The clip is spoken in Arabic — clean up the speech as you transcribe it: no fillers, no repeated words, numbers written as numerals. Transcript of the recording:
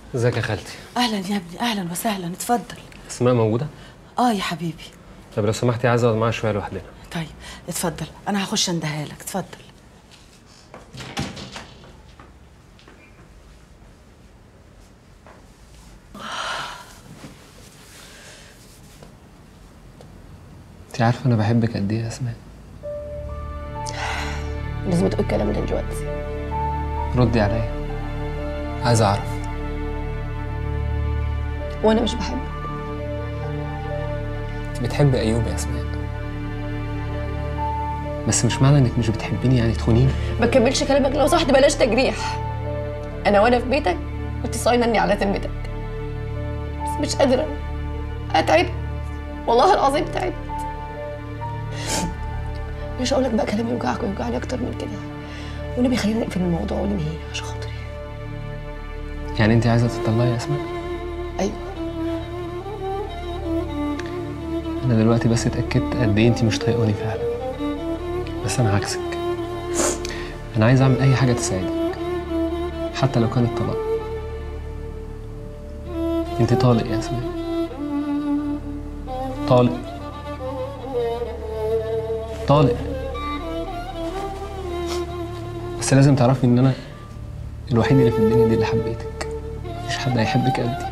ازيك يا خالتي؟ اهلا يا ابني، اهلا وسهلا، اتفضل. اسماء موجوده؟ اه يا حبيبي. طب لو سمحتي عايز اقعد معاها شويه لوحدنا. طيب اتفضل، انا هخش اندهها لك، اتفضل. انت عارفه انا بحبك قد ايه يا اسماء؟ لازم تقول الكلام ده دلوقتي. ردي عليا، عايز اعرف. وانا مش بحبك. انت بتحبي ايوب يا اسماء، بس مش معنى انك مش بتحبيني يعني تخونيني. ما تكملش كلامك لو سمحت، بلاش تجريح. انا وانا في بيتك كنت صاينه اني على ذمتك، بس مش قادره. تعبت والله العظيم، تعبت. مش هقول لك بقى كلام يوجعك ويوجعني اكتر من كده، والنبي خلينا نقفل الموضوع وننهيه عشان خاطري. يعني انت عايزه تطلعي يا اسماء؟ ايوه. انا دلوقتي بس اتاكدت قد ايه انت مش طايقاني فعلا، بس انا عكسك. انا عايز اعمل اي حاجه تساعدك، حتى لو كان الطلاق. انت طالق يا اسماء، طالق طالق. بس لازم تعرفي ان انا الوحيد اللي في الدنيا دي اللي حبيتك، مفيش حد هيحبك قدي.